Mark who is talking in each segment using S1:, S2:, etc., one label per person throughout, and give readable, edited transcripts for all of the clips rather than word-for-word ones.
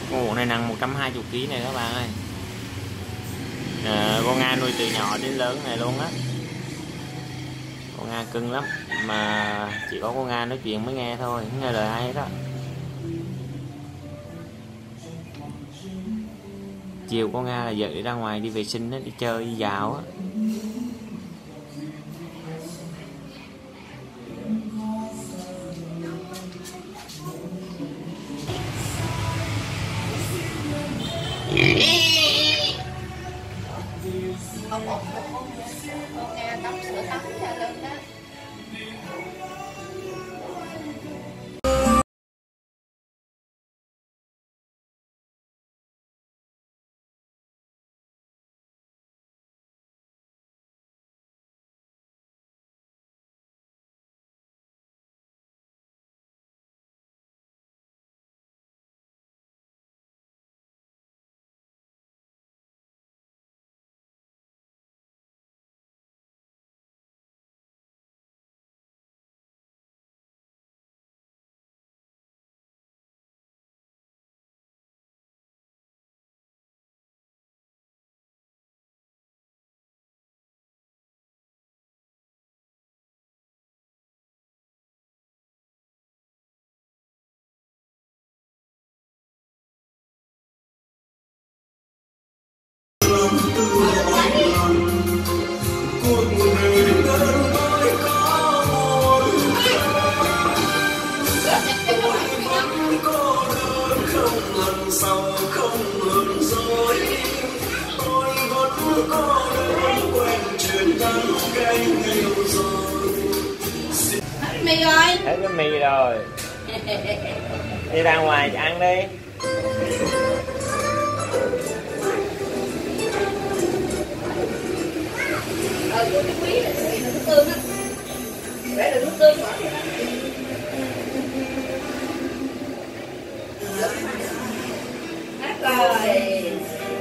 S1: Ồ, này nặng 120 kg này các bạn ơi. Con Nga nuôi từ nhỏ đến lớn này luôn á. Con Nga cưng lắm, mà chỉ có con Nga nói chuyện mới nghe thôi, không nghe lời ai hết đó. Chiều con Nga là vợ đi ra ngoài đi vệ sinh đó, đi chơi đi dạo á.
S2: Con Nga tắm sữa tắm ra lên đó. Mì rồi.
S1: Hết cái mì rồi. Đi ra ngoài ăn đi.
S2: Cái quý là nước tương á. Vậy là nước tương rồi. Hát rồi.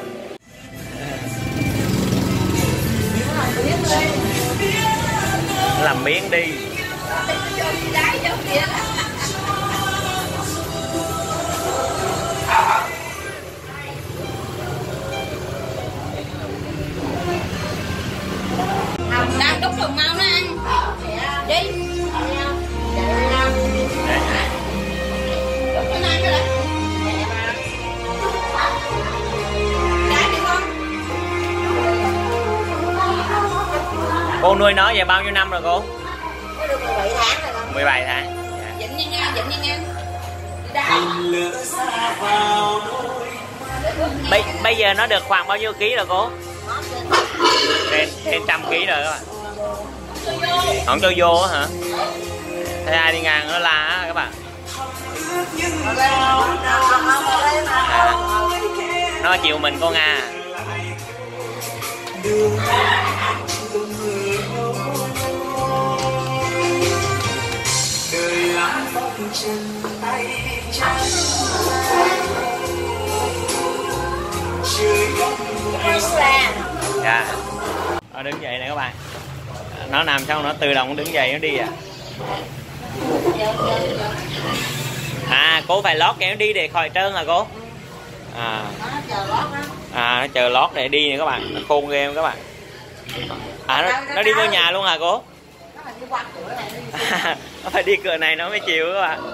S1: Làm miếng đi.
S2: Đang đút đường mau nó ăn. Đi.
S1: Cô nuôi nó về bao nhiêu năm rồi cô?
S2: Nó được 17 tháng rồi con.
S1: 17 tháng.
S2: Dịnh nha, dịnh nha.
S1: Bây giờ nó được khoảng bao nhiêu ký rồi cô? Trên 100 kg rồi các bạn. Không cho vô hả? Thấy ai đi ngang nó la á các bạn. Nó chịu mình con Nga. Dạ. Nó đứng dậy này các bạn. Nó nằm xong nó tự động đứng dậy nó đi à. À cô phải lót kẹo nó đi để khỏi trơn hả cô? Nó chờ lót để đi nè các bạn. Nó khôn ghê các bạn. Nó đi vô nhà luôn hả cô? Nó phải đi cửa này nó mới chịu các bạn.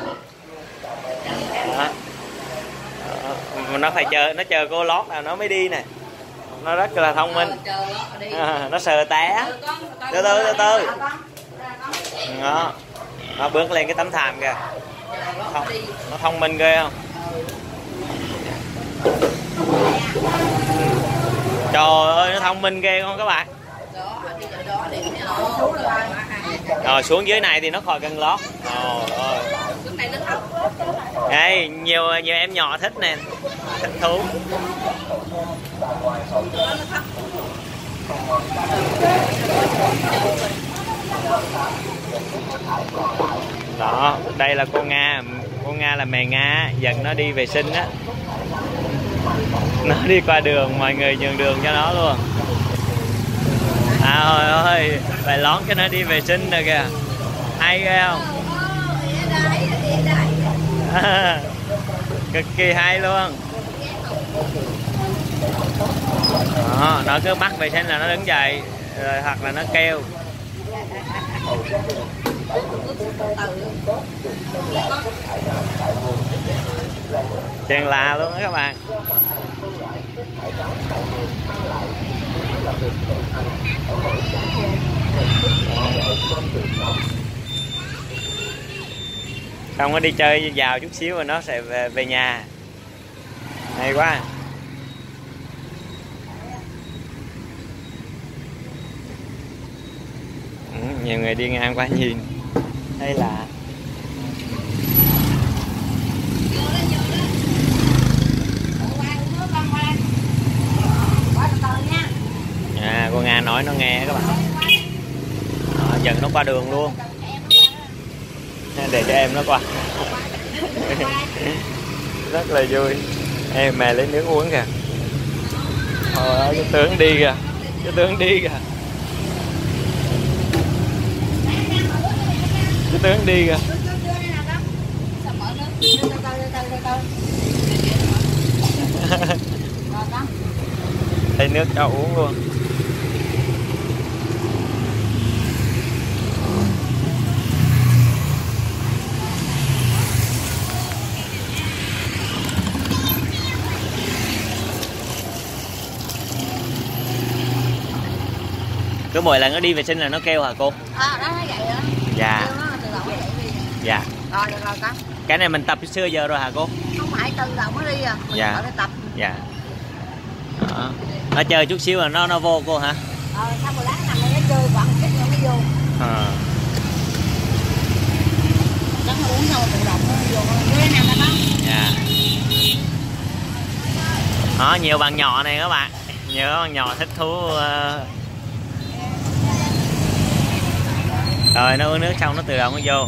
S1: Nó phải chờ, nó chờ cô lót là nó mới đi nè. Nó rất là thông minh. Nó sờ té. Từ từ. Nó bước lên cái tấm thảm kìa. Nó thông minh ghê không? Trời ơi nó thông minh ghê không các bạn? Rồi xuống dưới này thì nó khỏi cần lót. Đây nhiều em nhỏ thích nè, thích thú. Đó, đây là con Nga. Con Nga là mẹ Nga dẫn nó đi vệ sinh á. Nó đi qua đường mọi người nhường đường cho nó luôn. Ôi ơi, phải lón cho nó đi vệ sinh rồi kìa. Hay ghê không? Cực kỳ hay luôn. Đó, nó cứ bắt vệ sinh là nó đứng dậy rồi, hoặc là nó kêu. Chèn là luôn đó các bạn. Xong nó đi chơi vào chút xíu rồi nó sẽ về nhà. Hay quá. Nhiều người đi ngang qua nhìn hay là con Nga nói nó nghe các bạn. Dần nó qua đường luôn để cho em nó qua. Rất là vui. Em mẹ lấy nước uống kìa. Cái tướng đi kìa, cái tướng đi kìa, cái tướng đi kìa. Lấy nước cho uống luôn. Cứ mỗi lần nó đi vệ sinh là nó kêu hả cô?
S2: Đó nó vậy đó.
S1: Dạ. Dạ.
S2: Rồi được rồi con.
S1: Cái này mình tập xưa giờ rồi hả cô?
S2: Không phải từ đầu mới đi à. Mình
S1: dạ.
S2: phải tập.
S1: Dạ. Đó. Nó chơi chút xíu là nó vô cô hả?
S2: Xong rồi lát nằm nó chơi quặn cái nó mới vô. Nó uống xong tự động nó vô. Cái nào đó.
S1: Dạ. Đó, nhiều bạn nhỏ này các bạn. Nhiều bạn nhỏ thích thú. Rồi nó uống nước xong nó tự động nó vô.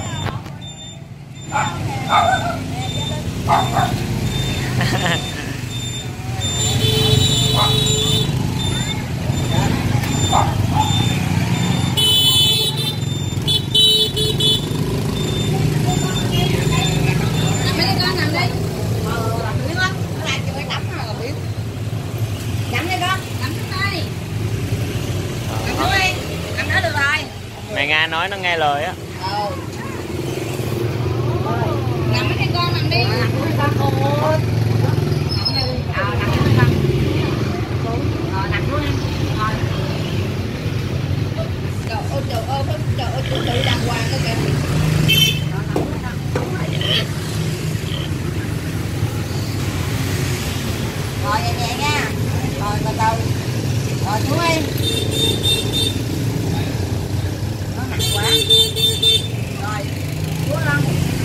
S2: Nằm đi con, nằm đi. Biết không? Nó làm cho phải tắm rồi biết. Nằm đi con, nằm xuống đây. Nằm xuống đi, nằm đó được rồi.
S1: Mẹ Nga nói nó nghe lời á.
S2: Nằm đi con, nằm đi. Nằm đi con ơi. Nằm đi con. Nằm xuống đi. Trời ơi, tự đàng hoàng đó kìa. Rồi nhẹ nhẹ nha. Rồi từ từ. Rồi xuống đi. Nó nặng quá. Rồi xuống lăn.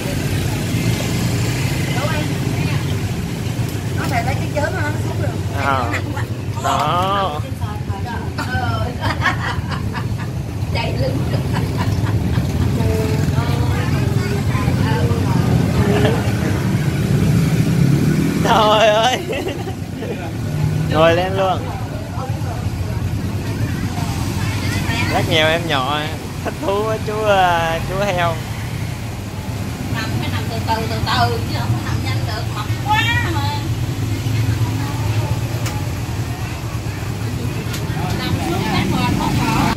S2: Xuống đi. Nó phải lấy cái chớm nó xuống được. Nó nặng quá.
S1: Đó.
S2: Chạy lưng.
S1: Trời ơi. Ngồi lên luôn. Rất nhiều em nhỏ thích thú với chú heo.
S2: Nằm phải nằm từ từ chứ không có nằm nhanh được, mập quá mà. Nằm xuống cái mền không rõ.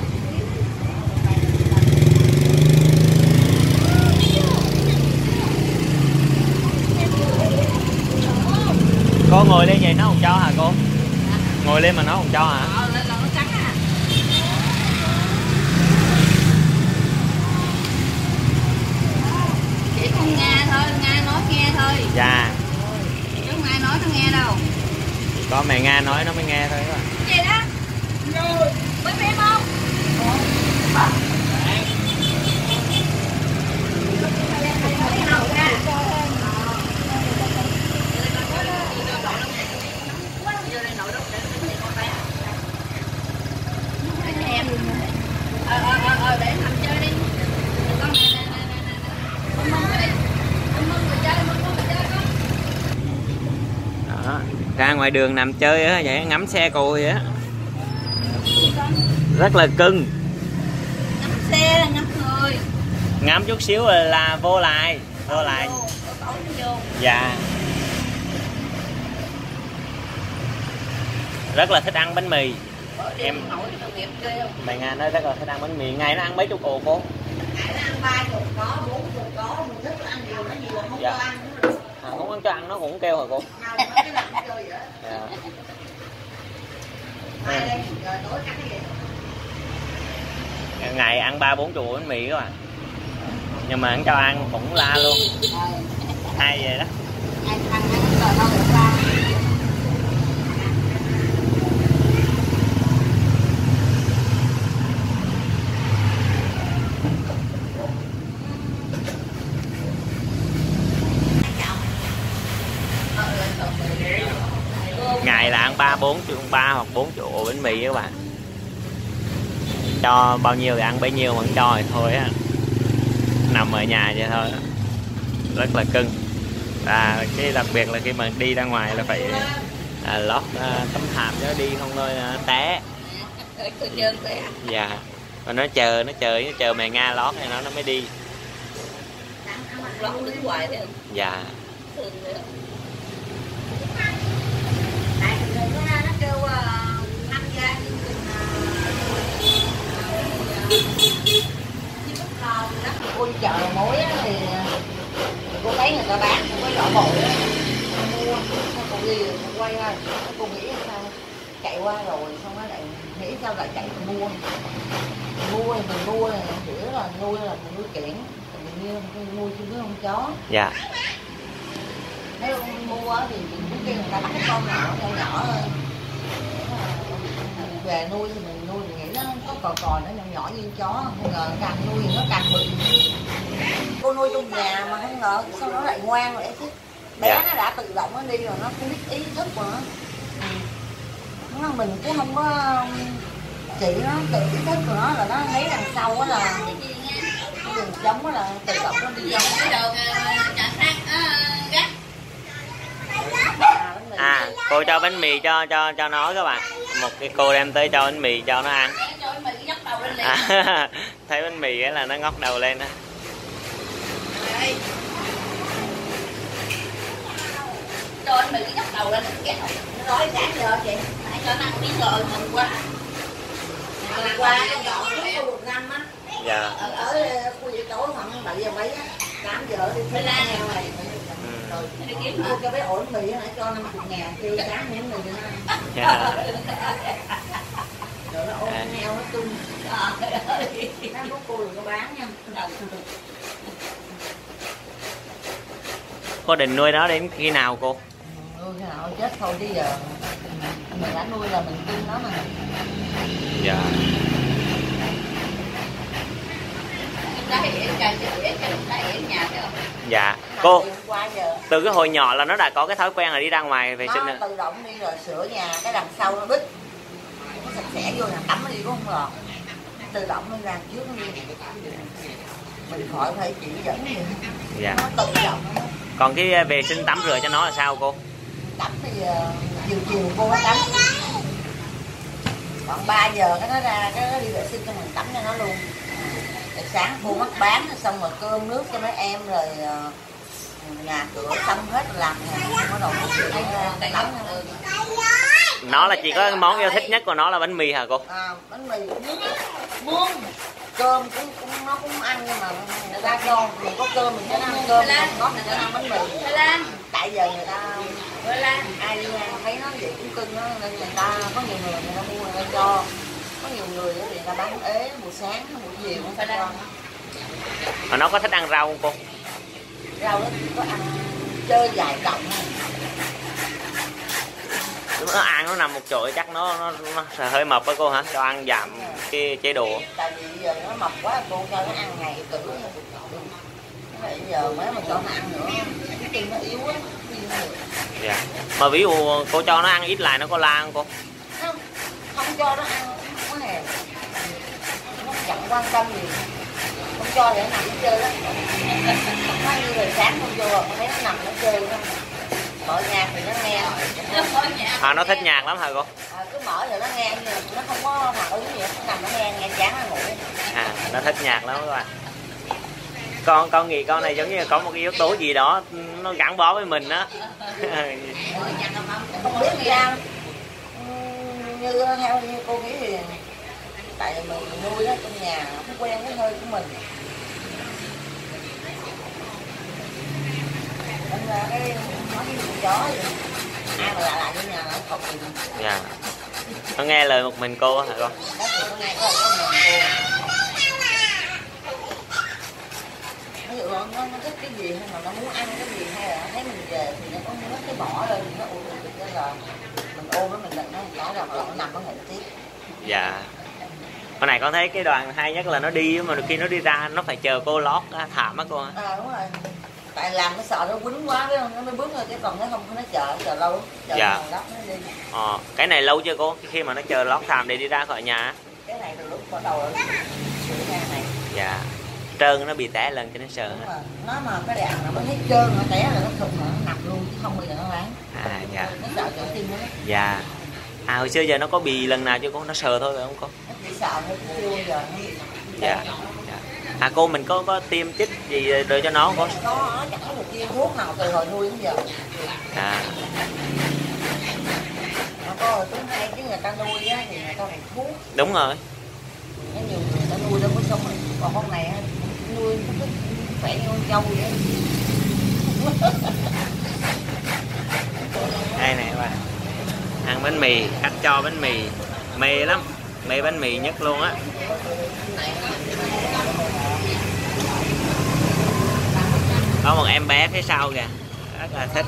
S1: Cô ngồi lên vậy nó không cho hả cô? Ngồi lên mà nó không cho hả?
S2: Lên là nó cắn à. Chỉ con Nga thôi, Nga nói nghe thôi.
S1: Dạ.
S2: Chứ không ai nói nó nghe đâu.
S1: Có mẹ Nga nói nó mới nghe thôi đó.
S2: Cái gì đó? Rồi, bánh em không? Để nằm chơi đi. Con này con mông đi. Con mông người chơi, con chơi con.
S1: Đó, ra ngoài đường nằm chơi á, vậy ngắm xe cô vậy á. Rất là cưng.
S2: Ngắm xe là ngắm người.
S1: Ngắm chút xíu là vô lại. Vô lại.
S2: luôn.
S1: Dạ. Rất là thích ăn bánh mì. Em mẹ Nga nói rất là thích ăn bánh mì. Ngày nó ăn mấy chục ổ cô?
S2: Ngày nó ăn 30 có, 40 có, mình thích ăn nhiều nó nhiều không
S1: Dạ.
S2: cho ăn.
S1: Không ăn cho ăn nó cũng kêu hả cô? Dạ. Ngày ăn 3-4 chục bánh mì các bạn. Nhưng mà hắn cho ăn cũng la luôn. Hay vậy đó. Ngày là ăn 3 hoặc 4 triệu bánh mì các bạn. Cho bao nhiêu thì ăn bấy nhiêu, mà cho thì thôi á. Nằm ở nhà vậy thôi. Rất là cưng. Và cái đặc biệt là khi mà đi ra ngoài là phải lót tấm thảm cho đi không thôi té. Dạ. Và nó chờ mẹ Nga lót thì nó mới đi. Dạ.
S2: Nó kêu ăn ra ôi chợ mối thì cô thấy người ta bán cái lọ bội á, mua cô đi quay ra cô nghĩ sao chạy qua rồi xong nó lại nghĩ sao lại chạy mua thì mình mua là hiểu là nuôi kiển, mình nuôi chứ không chó.
S1: Dạ.
S2: Nếu mua thì mình cũng kêu người ta bắt cái con nhỏ thôi. Về nuôi thì mình nuôi mình nghĩ nó có cò nó nhỏ như chó, không ngờ càng nuôi thì nó càng bự. Cô nuôi trong nhà mà không ngờ sau đó lại ngoan lại chứ. Bé nó đã tự động nó đi rồi, nó không biết ý thức của nó. Mình cũng không có chỉ nó tự ý thức của nó là nó lấy đằng sau đó là cái đường trống đó là tự động nó đi.
S1: Cô cho bánh mì cho nó các bạn. Một cái cô đem tới cho bánh mì cho nó ăn. Thấy bánh mì ấy là nó ngóc đầu lên đó.
S2: Cho bánh mì ngóc đầu lên nó nói sáng giờ chị phải cho nó ăn miếng rồi mừng quá. Qua cái nhỏ của 1 năm á.
S1: Dạ.
S2: Ở khu vực tối khoảng 7 giờ mấy á, 8 giờ đi thấy lá heo này. Rồi mua cho bé ổn mì nãy cho 50.000 kêu sáng miếng mì cho nó ăn.
S1: Dạ.
S2: Rồi nó ôm heo nó tung. Nó có cô đừng có bán nha.
S1: Cô định nuôi nó đến khi nào cô?
S2: Nuôi khi nào chết thôi chứ giờ mình đã nuôi là mình tin nó mà.
S1: Dạ. Dạ. Cô từ cái hồi nhỏ là nó đã có cái thói quen là đi ra ngoài vệ sinh rồi.
S2: Nó tự động đi rồi sửa nhà, cái đằng sau nó bít nó sạch sẽ vô nhà tắm nó đi cũng không lọt, tự động nó ra trước nó đi, mình khỏi phải chỉ dẫn gì.
S1: Dạ.
S2: Nó tự động nó.
S1: Còn cái vệ sinh tắm rửa cho nó là sao cô?
S2: Tắm thì chiều cô nó tắm, khoảng 3 giờ cái nó ra cái nó đi vệ sinh cho mình tắm cho nó luôn. Rồi sáng cô mắc bán xong rồi cơm nước cho mấy em rồi nhà cửa xong hết làm bắt đầu tắm.
S1: Nó là chỉ có món yêu thích nhất của nó là bánh mì hả cô?
S2: Bánh mì muôn cơm cũng nó cũng ăn, nhưng mà người ta cho mình có cơm mình sẽ ăn cơm, có mình sẽ ăn bánh mì. Tại giờ người ta ai đi ngang thấy nó vậy cũng cưng đó, nên người ta có nhiều người ta mua người ta cho, có nhiều người thì người ta bán ế buổi sáng buổi chiều không phải cho.
S1: Mà nó có thích ăn rau không cô?
S2: Rau nó chỉ có ăn chơi vài cọng thôi.
S1: Nó ăn nó nằm một chỗ chắc nó hơi mập với cô hả? Cho ăn giảm cái chế độ.
S2: Tại vì giờ nó mập quá cô cho nó ăn ngày cử. Bây giờ mới mà cho nó ăn nữa cái tim nó yếu á.
S1: Dạ. Mà ví dụ cô cho nó ăn ít lại nó có la không cô?
S2: Không cho nó ăn không có hề. Nó chẳng quan tâm gì. Không cho để nó nằm chơi đó. Nó như rồi sáng không vô rồi thấy nó nằm nó chơi đó. Mở nhạc thì nó nghe.
S1: Nó thích nhạc lắm hả cô?
S2: Cứ mở rồi nó nghe, nó không có phản ứng gì, nó nằm nó nghe chán nó ngủ.
S1: Nó thích nhạc lắm các bạn. Con nghĩ con này giống như là có một cái yếu tố gì đó nó gắn bó với mình đó.
S2: Không biết ra như theo như cô nghĩ thì tại mình nuôi nó trong nhà không quen cái hơi của mình, nên ra cái nói với con chó vậy ai mà lại với nhà nó không gì.
S1: Dạ. Nó nghe lời một mình cô hả con?
S2: Đó thì nó nghe có mình cô. Ví dụ nó thích cái gì hay mà nó muốn ăn cái gì hay là thấy mình về thì nó có cái bỏ lên nó ôm được cái là mình ôm nó mình định nó có rằng là nó nằm nó ngủ tiếp.
S1: Dạ. Hôm nay con thấy cái đoàn hay nhất là nó đi mà khi nó đi ra nó phải chờ cô lót thảm á cô hả?
S2: Đúng rồi. Tại làm nó sợ nó quýnh quá đó, nó mới bước thôi chứ còn nó không nó chờ lâu, chờ
S1: dạ.
S2: lót nó đi.
S1: Cái này lâu chưa cô? Khi mà nó chờ lót thảm để đi ra khỏi nhà?
S2: Cái này từ lúc bắt đầu là sửa ra này.
S1: Dạ. Trơn nó bị té lần cho nó sợ.
S2: Nó mà cái đàn mà nó thấy trơn nó té là nó thụt mà nó nằm luôn chứ không bao giờ nó láng.
S1: Dạ.
S2: Nó sợ chỗ tim nó.
S1: Dạ. Hồi xưa giờ nó có bị lần nào chứ cô? Nó sờ thôi phải không cô?
S2: Nó chỉ sợ thôi chứ chưa bao giờ nó bị.
S1: Dạ. Cô mình có tiêm chích gì để cho nó có?
S2: Có, nó chẳng có được tiêm thuốc nào từ hồi nuôi đến giờ. Nó có thứ hai cái người ta nuôi á thì người ta phải thuốc.
S1: Đúng rồi.
S2: Có nhiều người ta nuôi đâu có xong rồi. Còn con này nuôi nó khỏe như con trâu vậy.
S1: Đây này các bạn. Ăn bánh mì, khách cho bánh mì mê lắm, mê bánh mì nhất luôn á. Có một em bé phía sau kìa, rất là thích.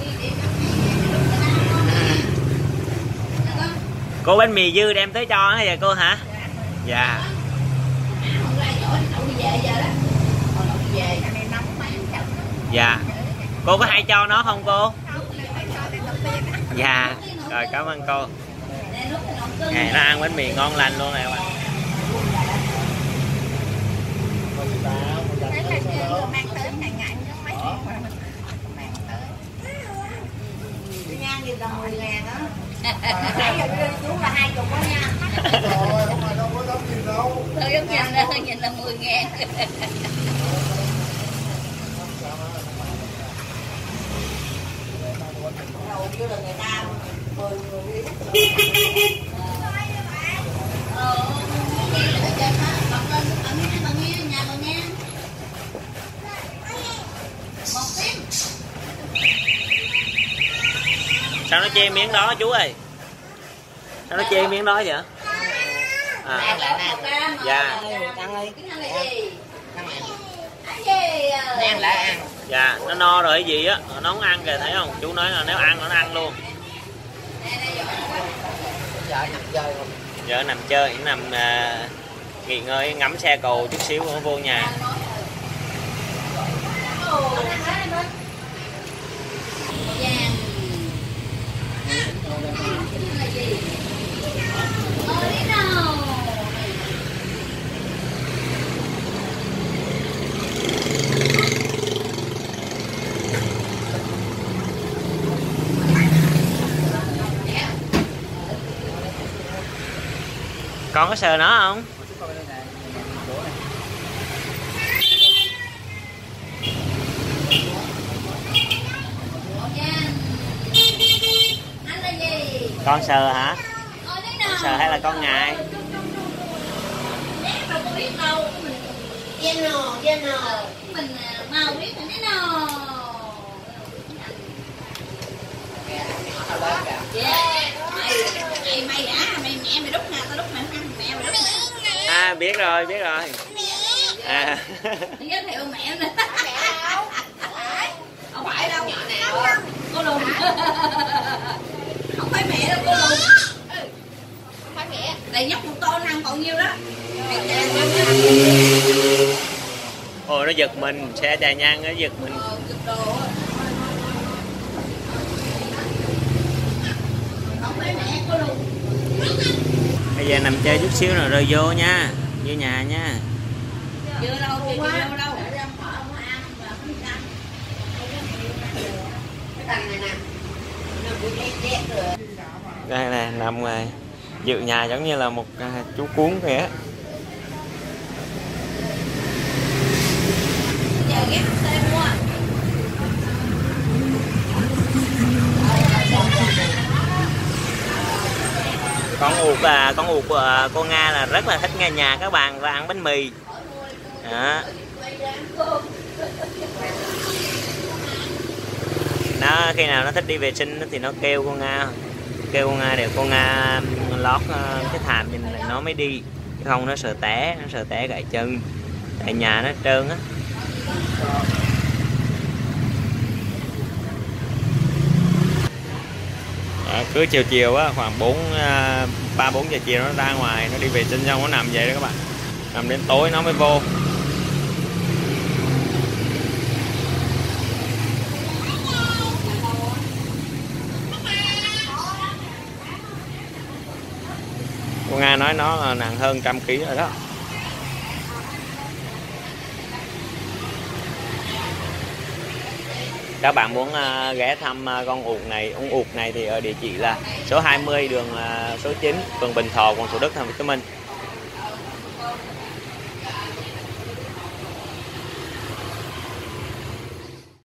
S1: Cô bánh mì dư đem tới cho hả vậy cô hả? Dạ. Dạ. Cô có hay cho nó không cô? Dạ. Rồi cảm ơn cô. Ngày nó ăn bánh mì ngon lành luôn nè các bạn.
S2: Ngang gì là 10.000 đó. Nãy giờ chú là 20 đó nha. Thôi giống nhìn là 10.000. Đầu kia là người ta 10 người đi.
S1: Sao nó chê miếng đó chú ơi? Sao nó chê miếng đó vậy? Dạ. Dạ, nó no rồi cái gì á, nó không ăn kìa thấy không? Chú nói là nếu ăn nó ăn luôn. Giờ nằm chơi, nằm nghỉ ngơi, ngắm xe cầu chút xíu nữa vô nhà. Con có sờ nó không? Con sờ hả? Con sờ hay là con ngại?
S3: Mình mau biết mình thế nào. Mày đã mày mẹ mày đút nè, tao đút mày ăn mẹ mày đút nè.
S1: Biết rồi, biết rồi.
S3: Giới thiệu mẹ nữa. Mẹ đâu? Không phải đâu. Nhỏ nào? Cô Lùn. Không phải mẹ đâu cô Lùn. Không phải mẹ. Này nhóc một tô ăn còn nhiêu đó.
S1: Ôi nó giật mình, xe trà nhang nó giật mình. Bây giờ nằm chơi chút xíu rồi rơi vô nha, vô nhà nha.
S3: Chưa đâu, chưa vô đâu.
S1: Đây nè, nằm rồi dự nhà giống như là một chú cuốn kìa.
S3: ghé xe mua.
S1: Con uột của cô Nga là rất là thích nghe nhạc các bạn và ăn bánh mì. Đó. Nó khi nào nó thích đi vệ sinh thì nó kêu con Nga để con Nga lót cái thảm thì nó mới đi, không nó sợ té gãy chân tại nhà nó trơn á. Cứ chiều á, khoảng 3-4 giờ chiều nó ra ngoài nó đi vệ sinh xong nó nằm vậy đó các bạn, nằm đến tối nó mới vô. Cô Nga nói nó là nặng hơn 100 kg rồi đó. Các bạn muốn ghé thăm con uột này thì ở địa chỉ là số 20 đường số 9 phường Bình Thọ, quận Thủ Đức, thành phố Hồ Chí Minh.